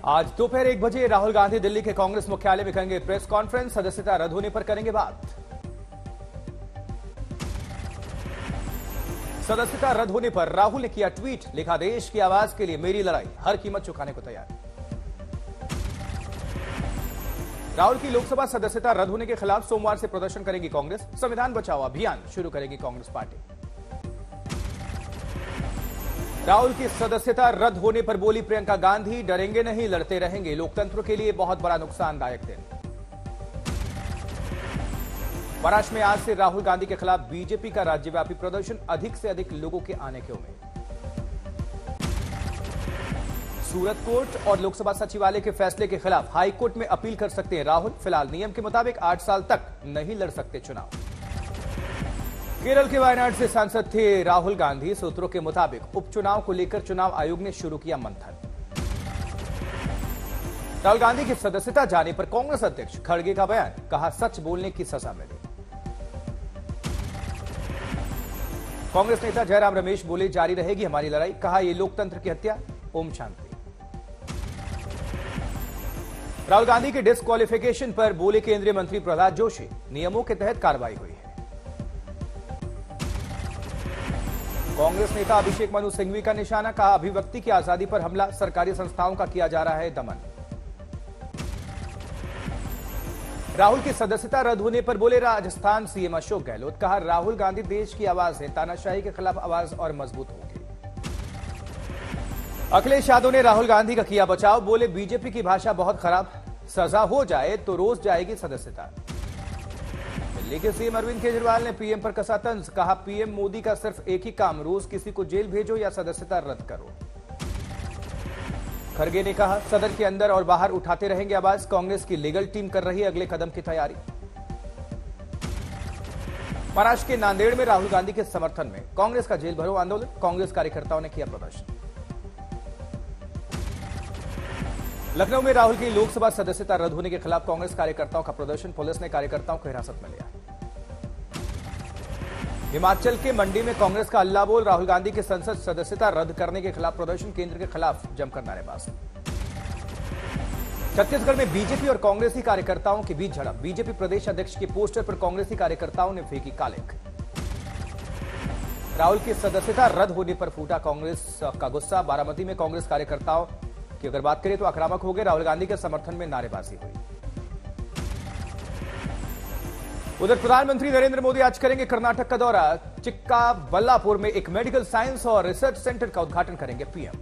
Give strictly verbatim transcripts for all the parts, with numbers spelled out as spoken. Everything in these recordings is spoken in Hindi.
आज दोपहर एक बजे राहुल गांधी दिल्ली के कांग्रेस मुख्यालय में करेंगे प्रेस कॉन्फ्रेंस। सदस्यता रद्द होने पर करेंगे बात। सदस्यता रद्द होने पर राहुल ने किया ट्वीट, लिखा देश की आवाज के लिए मेरी लड़ाई, हर कीमत चुकाने को तैयार। राहुल की लोकसभा सदस्यता रद्द होने के खिलाफ सोमवार से प्रदर्शन करेगी कांग्रेस। संविधान बचाओ अभियान शुरू करेगी कांग्रेस पार्टी। राहुल की सदस्यता रद्द होने पर बोली प्रियंका गांधी, डरेंगे नहीं, लड़ते रहेंगे, लोकतंत्र के लिए बहुत बड़ा नुकसानदायक दिन। महाराष्ट्र में आज से राहुल गांधी के खिलाफ बीजेपी का राज्यव्यापी प्रदर्शन, अधिक से अधिक लोगों के आने की उम्मीद। सूरत कोर्ट और लोकसभा सचिवालय के फैसले के खिलाफ हाई कोर्ट में अपील कर सकते हैं राहुल। फिलहाल नियम के मुताबिक आठ साल तक नहीं लड़ सकते चुनाव। केरल के वायनाड से सांसद थे राहुल गांधी। सूत्रों के मुताबिक उपचुनाव को लेकर चुनाव आयोग ने शुरू किया मंथन। राहुल गांधी की सदस्यता जाने पर कांग्रेस अध्यक्ष खड़गे का बयान, कहा सच बोलने की सजा मिली। कांग्रेस नेता जयराम रमेश बोले जारी रहेगी हमारी लड़ाई, कहा यह लोकतंत्र की हत्या। ओम शांति। राहुल गांधी के डिस्क्वालिफिकेशन पर बोले केंद्रीय मंत्री प्रहलाद जोशी, नियमों के तहत कार्रवाई हुई है। कांग्रेस नेता अभिषेक मनु सिंघवी का निशाना, कहा अभिव्यक्ति की आजादी पर हमला, सरकारी संस्थाओं का किया जा रहा है दमन। राहुल की सदस्यता रद्द होने पर बोले राजस्थान सीएम अशोक गहलोत, कहा राहुल गांधी देश की आवाज है, तानाशाही के खिलाफ आवाज और मजबूत होगी। अखिलेश यादव ने राहुल गांधी का किया बचाव, बोले बीजेपी की भाषा बहुत खराब, सजा हो जाए तो रोज जाएगी सदस्यता। दिल्ली के सीएम अरविंद केजरीवाल ने पीएम पर कसा तंज, कहा पीएम मोदी का सिर्फ एक ही काम, रोज किसी को जेल भेजो या सदस्यता रद्द करो। खड़गे ने कहा सदन के अंदर और बाहर उठाते रहेंगे आवाज, कांग्रेस की लीगल टीम कर रही है अगले कदम की तैयारी। महाराष्ट्र के नांदेड़ में राहुल गांधी के समर्थन में कांग्रेस का जेल भरो आंदोलन, कांग्रेस कार्यकर्ताओं ने किया प्रदर्शन। लखनऊ में राहुल की लोकसभा सदस्यता रद्द होने के खिलाफ कांग्रेस कार्यकर्ताओं का प्रदर्शन, पुलिस ने कार्यकर्ताओं को हिरासत में लिया। हिमाचल के मंडी में कांग्रेस का हल्ला बोल, राहुल गांधी की संसद सदस्यता रद्द करने के खिलाफ प्रदर्शन, केंद्र के खिलाफ जमकर नारेबाजी। छत्तीसगढ़ में बीजेपी और कांग्रेसी कार्यकर्ताओं के बीच झड़प, बीजेपी प्रदेश अध्यक्ष के पोस्टर पर कांग्रेसी कार्यकर्ताओं ने फेंकी कालिख। राहुल की सदस्यता रद्द होने पर फूटा कांग्रेस का गुस्सा, बारामती में कांग्रेस कार्यकर्ताओं की अगर बात करें तो आक्रामक हो गए, राहुल गांधी के समर्थन में नारेबाजी हुई। उधर प्रधानमंत्री नरेंद्र मोदी आज करेंगे कर्नाटक का दौरा, चिक्काबल्लापुर में एक मेडिकल साइंस और रिसर्च सेंटर का उद्घाटन करेंगे पीएम।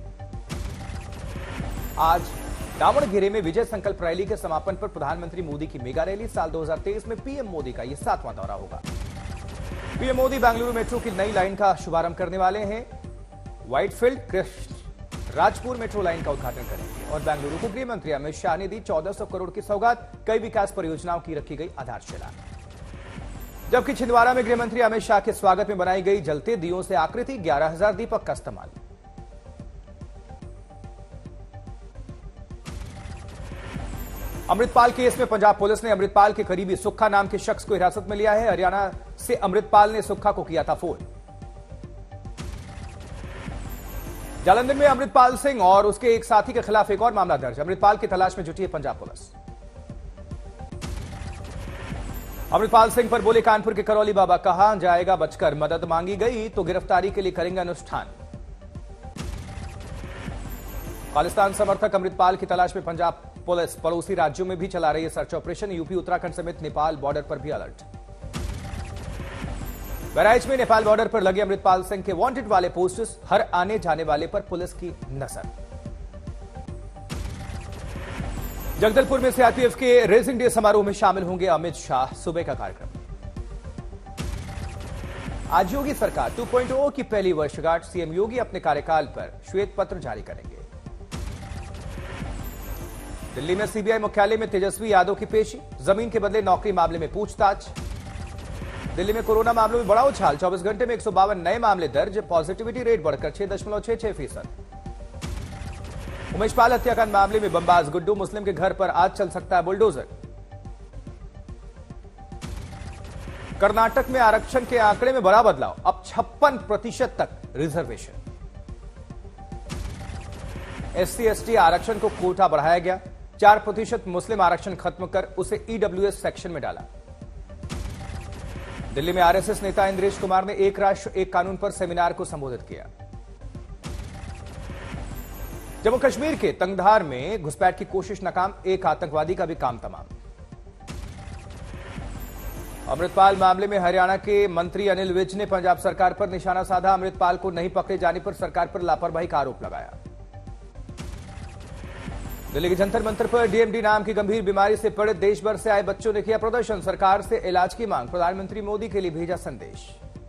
आज दावणगेरे में विजय संकल्प रैली के समापन पर प्रधानमंत्री मोदी की मेगा रैली, साल दो हज़ार तेईस में पीएम मोदी का यह सातवां दौरा होगा। पीएम मोदी बेंगलुरु मेट्रो की नई लाइन का शुभारंभ करने वाले हैं। Whitefield Krishna Rajpur metro line का उद्घाटन करेंगे और बेंगलुरु को गृह मंत्री अमित शाह ने दी चौदह सौ करोड़ की सौगात, कई विकास परियोजनाओं की रखी गई आधारशिला। जबकि छिंदवाड़ा में गृह मंत्री अमित शाह के स्वागत में बनाई गई जलते दियों से आकृति, ग्यारह हजार दीपक का इस्तेमाल। अमृतपाल केस में पंजाब पुलिस ने अमृतपाल के करीबी सुक्खा नाम के शख्स को हिरासत में लिया है। हरियाणा से अमृतपाल ने सुक्खा को किया था फोन। जालंधर में अमृतपाल सिंह और उसके एक साथी के खिलाफ एक और मामला दर्ज, अमृतपाल की तलाश में जुटी है पंजाब पुलिस। अमृतपाल सिंह पर बोले कानपुर के करौली बाबा, कहा जाएगा बचकर, मदद मांगी गई तो गिरफ्तारी के लिए करेंगे अनुष्ठान। खालिस्तान समर्थक अमृतपाल की तलाश में पंजाब पुलिस पड़ोसी राज्यों में भी चला रही है सर्च ऑपरेशन, यूपी उत्तराखंड समेत नेपाल बॉर्डर पर भी अलर्ट। बहराइच में नेपाल बॉर्डर पर लगे अमृतपाल सिंह के वांटेड वाले पोस्टर्स, हर आने जाने वाले पर पुलिस की नजर। जगदलपुर में सीआरपीएफ के रेजिंग डे समारोह में शामिल होंगे अमित शाह, सुबह का कार्यक्रम। आज योगी सरकार टू पॉइंट ओ की पहली वर्षगांठ, सीएम योगी अपने कार्यकाल पर श्वेत पत्र जारी करेंगे। दिल्ली में सीबीआई मुख्यालय में तेजस्वी यादव की पेशी, जमीन के बदले नौकरी मामले में पूछताछ। दिल्ली में कोरोना मामलों में बड़ा उछाल, चौबीस घंटे में एक सौ बावन नए मामले दर्ज, पॉजिटिविटी रेट बढ़कर छह दशमलव छह छह फीसद। उमेश पाल हत्याकांड मामले में बमबाज गुड्डू, मुस्लिम के घर पर आज चल सकता है बुलडोजर। कर्नाटक में आरक्षण के आंकड़े में बड़ा बदलाव, अब छप्पन प्रतिशत तक रिजर्वेशन। एससी एसटी आरक्षण को कोटा बढ़ाया गया। चार प्रतिशत मुस्लिम आरक्षण खत्म कर उसे ईडब्ल्यूएस सेक्शन में डाला। दिल्ली में आरएसएस नेता इंद्रेश कुमार ने एक राष्ट्र एक कानून पर सेमिनार को संबोधित किया। जम्मू कश्मीर के तंगधार में घुसपैठ की कोशिश नाकाम, एक आतंकवादी का भी काम तमाम। अमृतपाल मामले में हरियाणा के मंत्री अनिल विज ने पंजाब सरकार पर निशाना साधा। अमृतपाल को नहीं पकड़े जाने पर सरकार पर लापरवाही का आरोप लगाया। दिल्ली के जंतर मंतर पर डीएमडी नाम की गंभीर बीमारी से पीड़ित देश भर से आए बच्चों ने किया प्रदर्शन। सरकार से इलाज की मांग, प्रधानमंत्री मोदी के लिए भेजा संदेश।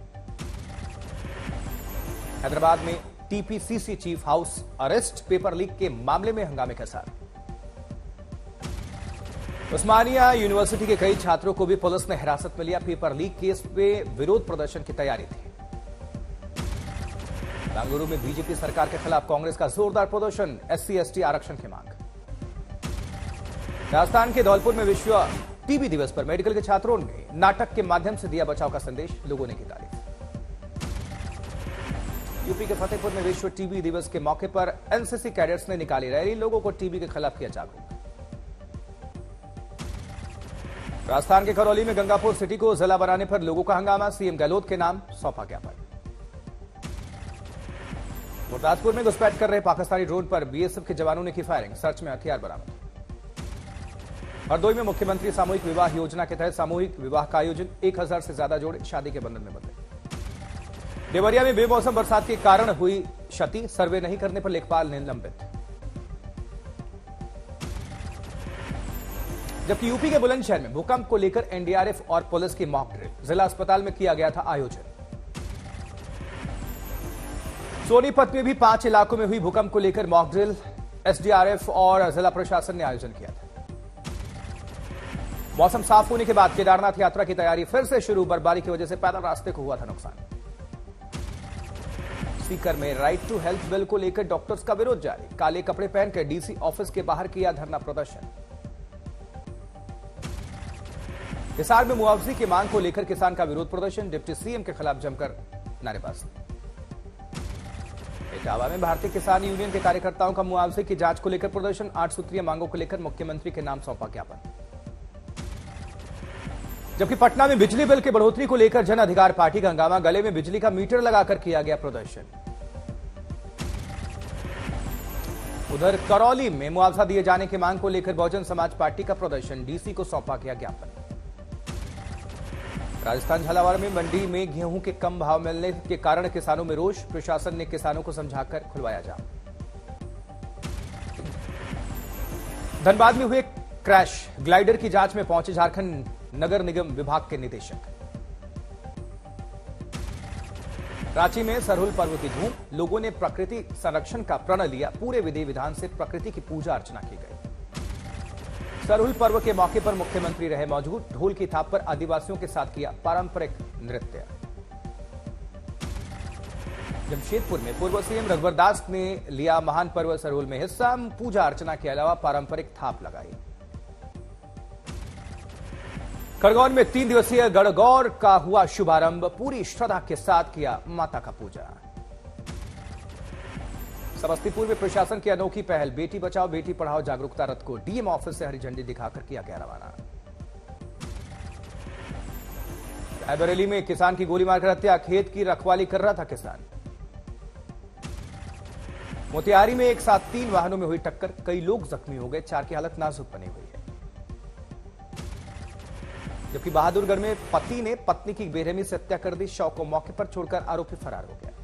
हैदराबाद में TPCC chief house arrest, paper leak के मामले में हंगामे के साथ। उस्मानिया यूनिवर्सिटी के कई छात्रों को भी पुलिस ने हिरासत में लिया। पेपर लीक केस में विरोध प्रदर्शन की तैयारी थी। बेंगलुरु में बीजेपी सरकार के खिलाफ कांग्रेस का जोरदार प्रदर्शन, एससी एसटी आरक्षण की मांग। राजस्थान के धौलपुर में विश्व टीबी दिवस पर मेडिकल के छात्रों ने नाटक के माध्यम से दिया बचाव का संदेश, लोगों ने की तारीफ। यूपी के फतेहपुर में विश्व टीबी दिवस के मौके पर एनसीसी कैडेट्स ने निकाली रैली, लोगों को टीबी के खिलाफ किया जागरूक। राजस्थान के करौली में गंगापुर सिटी को जिला बनाने पर लोगों का हंगामा, सीएम गहलोत के नाम सौंपा ज्ञापन। गुरदासपुर में घुसपैठ कर रहे पाकिस्तानी ड्रोन पर बीएसएफ के जवानों ने की फायरिंग, सर्च में हथियार बरामद। हरदोई में मुख्यमंत्री सामूहिक विवाह योजना के तहत सामूहिक विवाह का आयोजन, एक हजार से ज्यादा जोड़े शादी के बंधन में बंधे। देवरिया में बेमौसम बरसात के कारण हुई क्षति, सर्वे नहीं करने पर लेखपाल ने निलंबित। जबकि यूपी के बुलंदशहर में भूकंप को लेकर एनडीआरएफ और पुलिस की मॉक ड्रिल, जिला अस्पताल में किया गया था आयोजन। सोनीपत में भी पांच इलाकों में हुई भूकंप को लेकर मॉक ड्रिल, एसडीआरएफ और जिला प्रशासन ने आयोजन किया था। मौसम साफ होने के बाद केदारनाथ यात्रा की तैयारी फिर से शुरू, बर्फबारी की वजह से पैदल रास्ते को हुआ था नुकसान। सीकर में राइट टू हेल्थ बिल को लेकर डॉक्टर्स का विरोध जारी, काले कपड़े पहनकर डीसी ऑफिस के बाहर किया धरना प्रदर्शन। हिसार में मुआवजे की मांग को लेकर किसान का विरोध प्रदर्शन, डिप्टी सीएम के खिलाफ जमकर नारेबाजी। इटावा में भारतीय किसान यूनियन के कार्यकर्ताओं का मुआवजे की जांच को लेकर प्रदर्शन, आठ सूत्रीय मांगों को लेकर मुख्यमंत्री के नाम सौंपा ज्ञापन। जबकि पटना में बिजली बिल की बढ़ोतरी को लेकर जन अधिकार पार्टी का हंगामा, गले में बिजली का मीटर लगाकर किया गया प्रदर्शन। उधर करौली में मुआवजा दिए जाने की मांग को लेकर बहुजन समाज पार्टी का प्रदर्शन, डीसी को सौंपा गया ज्ञापन। राजस्थान झालावाड़ में मंडी में गेहूं के कम भाव मिलने के कारण किसानों में रोष, प्रशासन ने किसानों को समझाकर खुलवाया जाम। धनबाद में हुए क्रैश, ग्लाइडर की जांच में पहुंचे झारखंड नगर निगम विभाग के निदेशक। रांची में सरहुल पर्व की धूम, लोगों ने प्रकृति संरक्षण का प्रण लिया, पूरे विधि विधान से प्रकृति की पूजा अर्चना की गई। सरहुल पर्व के मौके पर मुख्यमंत्री रहे मौजूद, ढोल की थाप पर आदिवासियों के साथ किया पारंपरिक नृत्य। जमशेदपुर में पूर्व सीएम रघुवर दास ने लिया महान पर्व सरहुल में हिस्सा, पूजा अर्चना के अलावा पारंपरिक थाप लगाई। खरगोन में तीन दिवसीय गणगौर का हुआ शुभारंभ, पूरी श्रद्धा के साथ किया माता का पूजा। समस्तीपुर में प्रशासन की अनोखी पहल, बेटी बचाओ बेटी पढ़ाओ जागरूकता रथ को डीएम ऑफिस से हरी झंडी दिखाकर किया गया रवाना। रायबरेली में किसान की गोली मारकर हत्या, खेत की रखवाली कर रहा था किसान। मोतिहारी में एक साथ तीन वाहनों में हुई टक्कर, कई लोग जख्मी हो गए, चार की हालत नाजुक बनी हुई है। जबकि बहादुरगढ़ में पति ने पत्नी की बेरहमी से हत्या कर दी, शव को मौके पर छोड़कर आरोपी फरार हो गया।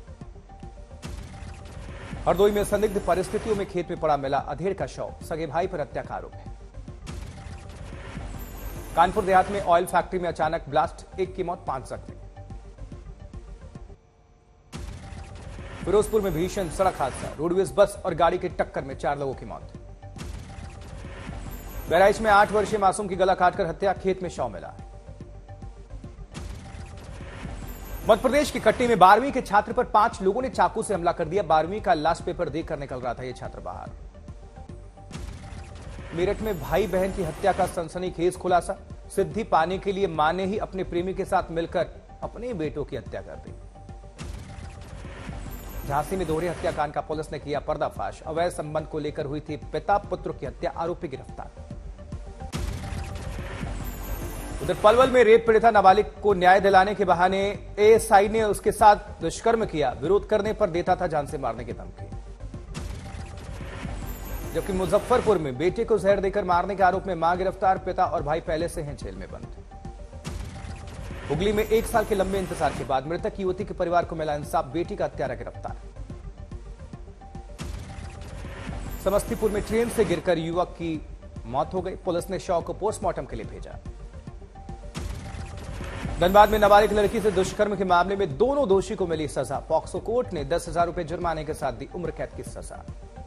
हरदोई में संदिग्ध परिस्थितियों में खेत में पड़ा मिला अधेड़ का शव, सगे भाई पर हत्या का आरोप है। कानपुर देहात में ऑयल फैक्ट्री में अचानक ब्लास्ट, एक की मौत, पांच जख्मी। फिरोजपुर में भीषण सड़क हादसा, रोडवेज बस और गाड़ी की टक्कर में चार लोगों की मौत। बहराइच में आठ वर्षीय मासूम की गला काटकर हत्या, खेत में शव मिला। मध्य प्रदेश की कटनी में बारहवीं के छात्र पर पांच लोगों ने चाकू से हमला कर दिया, बारहवीं का लास्ट पेपर देकर निकल रहा था यह छात्र बाहर। मेरठ में भाई बहन की हत्या का सनसनीखेज खुलासा, सिद्धि पाने के लिए मां ने ही अपने प्रेमी के साथ मिलकर अपने बेटों की हत्या कर दी। झांसी में दोहरे हत्याकांड का पुलिस ने किया पर्दाफाश। अवैध संबंध को लेकर हुई थी पिता पुत्र की हत्या, आरोपी गिरफ्तार। उधर पलवल में रेप पीड़िता नाबालिग को न्याय दिलाने के बहाने एएसआई ने उसके साथ दुष्कर्म किया। विरोध करने पर देता था जान से मारने की धमकी। जबकि मुजफ्फरपुर में बेटे को जहर देकर मारने के आरोप में मां गिरफ्तार, पिता और भाई पहले से हैं जेल में बंद। हुगली में एक साल के लंबे इंतजार के बाद मृतक युवती के परिवार को मिला इंसाफ, बेटी का हत्यारा गिरफ्तार। समस्तीपुर में ट्रेन से गिरकर युवक की मौत हो गई, पुलिस ने शव को पोस्टमार्टम के लिए भेजा। धनबाद में नाबालिग लड़की से दुष्कर्म के मामले में दोनों दोषी को मिली सजा। पॉक्सो कोर्ट ने दस हजार रुपए जुर्माने के साथ दी उम्र कैद की सजा।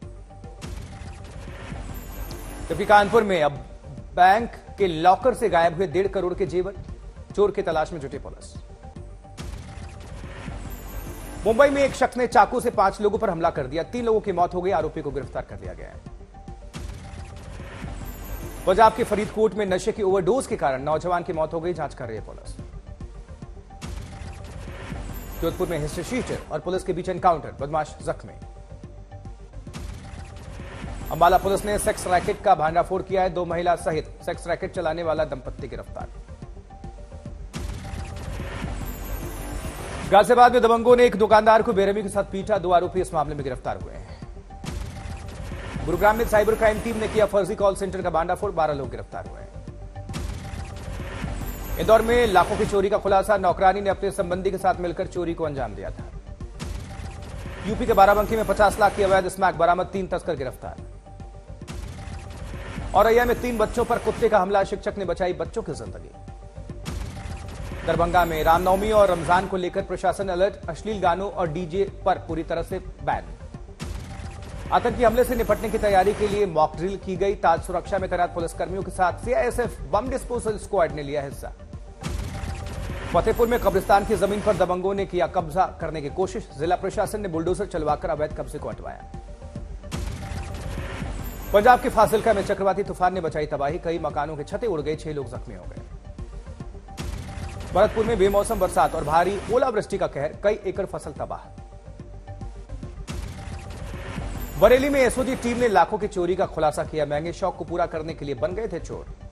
जबकि कानपुर में अब बैंक के लॉकर से गायब हुए डेढ़ करोड़ के जेवर, चोर की तलाश में जुटी पुलिस। मुंबई में एक शख्स ने चाकू से पांच लोगों पर हमला कर दिया, तीन लोगों की मौत हो गई, आरोपी को गिरफ्तार कर लिया गया है। पंजाब के फरीदकोट में नशे की ओवरडोज के कारण नौजवान की मौत हो गई, जांच कर रही है पुलिस। जोधपुर में हिस्ट्री शीटर और पुलिस के बीच एनकाउंटर, बदमाश जख्मी। अंबाला पुलिस ने सेक्स रैकेट का भांडाफोड़ किया है, दो महिला सहित सेक्स रैकेट चलाने वाला दंपत्ति गिरफ्तार। गाजियाबाद में दबंगों ने एक दुकानदार को बेरहमी के साथ पीटा, दो आरोपी इस मामले में गिरफ्तार हुए हैं। गुरुग्राम में साइबर क्राइम टीम ने किया फर्जी कॉल सेंटर का भांडाफोड़, बारह लोग गिरफ्तार हुए हैं। इंदौर में लाखों की चोरी का खुलासा, नौकरानी ने अपने संबंधी के साथ मिलकर चोरी को अंजाम दिया था। यूपी के बाराबंकी में पचास लाख की अवैध स्मैक बरामद, तीन तस्कर गिरफ्तार। औरैया में तीन बच्चों पर कुत्ते का हमला, शिक्षक ने बचाई बच्चों की जिंदगी। दरभंगा में रामनवमी और रमजान को लेकर प्रशासन अलर्ट, अश्लील गानों और डीजे पर पूरी तरह से बैन। आतंकी हमले से निपटने की तैयारी के लिए मॉक ड्रिल की गई, ताज सुरक्षा में तैनात पुलिसकर्मियों के साथ सीआईएसएफ बम डिस्पोजल स्क्वाड ने लिया हिस्सा। फतेहपुर में कब्रिस्तान की जमीन पर दबंगों ने किया कब्जा करने की कोशिश, जिला प्रशासन ने बुलडोजर चलवाकर अवैध कब्जे को हटवाया। पंजाब के फाजिल्का में चक्रवाती तूफान ने बचाई तबाही, कई मकानों के छतें उड़ गई, छह लोग जख्मी हो गए। भरतपुर में बेमौसम बरसात और भारी ओलावृष्टि का कहर, कई एकड़ फसल तबाह। बरेली में एसओजी टीम ने लाखों की चोरी का खुलासा किया, महंगे शौक को पूरा करने के लिए बन गए थे चोर।